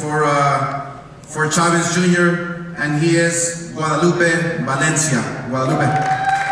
for Chavez Jr., and he is Lupe Valencia. Guadalupe.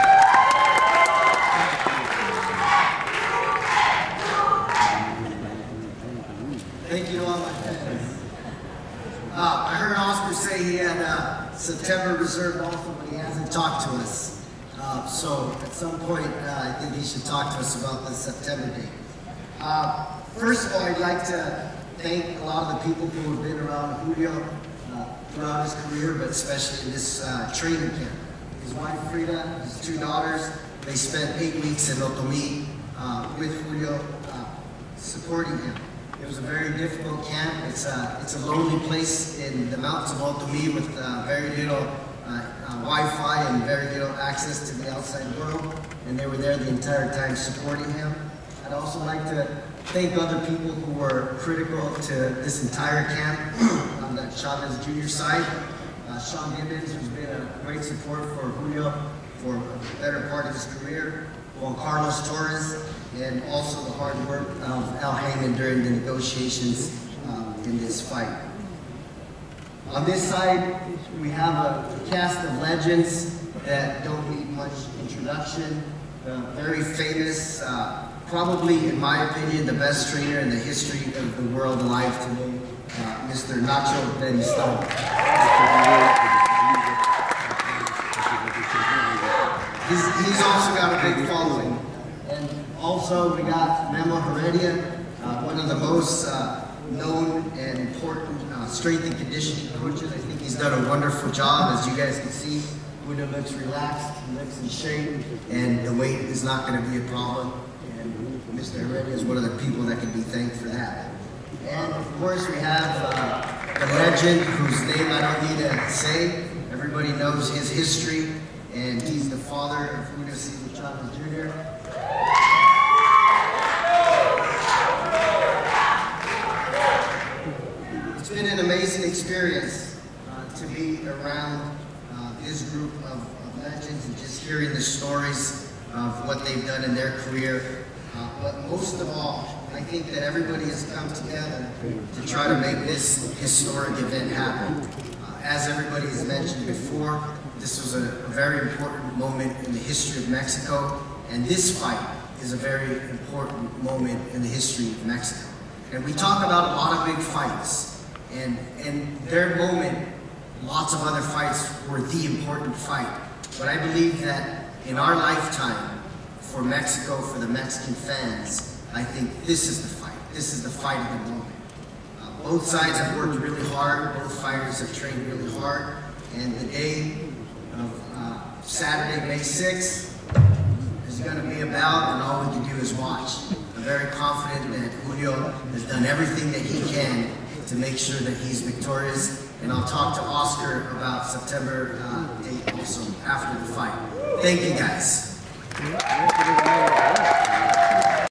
Thank you to all my fans. I heard Oscar say he had September reserved also, but he hasn't talked to us. So at some point, I think he should talk to us about the September date. First of all, I'd like to thank a lot of the people who have been around Julio throughout his career, but especially this training camp. His wife Frida, his 2 daughters, they spent 8 weeks in Otomi with Julio, supporting him. It was a very difficult camp. It's a lonely place in the mountains of Otomi with very little Wi-Fi and very little access to the outside world, and they were there the entire time supporting him. I'd also like to thank other people who were critical to this entire camp on the Chavez Jr. side. Sean Gibbons, who's been a great support for Julio for the better part of his career. Juan Carlos Torres, and also the hard work of Al Heyman during the negotiations in this fight. On this side, we have a cast of legends that don't need much introduction. Very famous, probably, in my opinion, the best trainer in the history of the world alive today, Mr. Nacho Ben-Stone. He's also got a big following. And also, we got Memo Heredia, one of the most known and important strength and conditioning coaches. I think he's done a wonderful job. As you guys can see, Julio looks relaxed, he looks in shape, and the weight is not going to be a problem. And Mr. Heredia is one of the people that can be thanked for that. And of course, we have the legend whose name I don't need to say. Everybody knows his history, and he's the father of Julio Cesar Chavez Jr. It's been an amazing experience to be around this group of legends and just hearing the stories of what they've done in their career. But most of all, I think that everybody has come together to try to make this historic event happen. As everybody has mentioned before, this was a very important moment in the history of Mexico, and this fight is a very important moment in the history of Mexico. And we talk about a lot of big fights, and in their moment, lots of other fights were the important fight. But I believe that in our lifetime, for Mexico, for the Mexican fans, I think this is the fight. This is the fight of the moment. Both sides have worked really hard. Both fighters have trained really hard. And the day of Saturday, May 6th, is going to be about, and all we can do is watch. I'm very confident that Julio has done everything that he can to make sure that he's victorious. And I'll talk to Oscar about September date also after the fight. Thank you, guys.